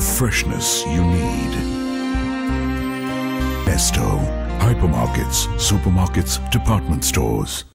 freshness you need. Nesto. Hypermarkets, supermarkets, department stores.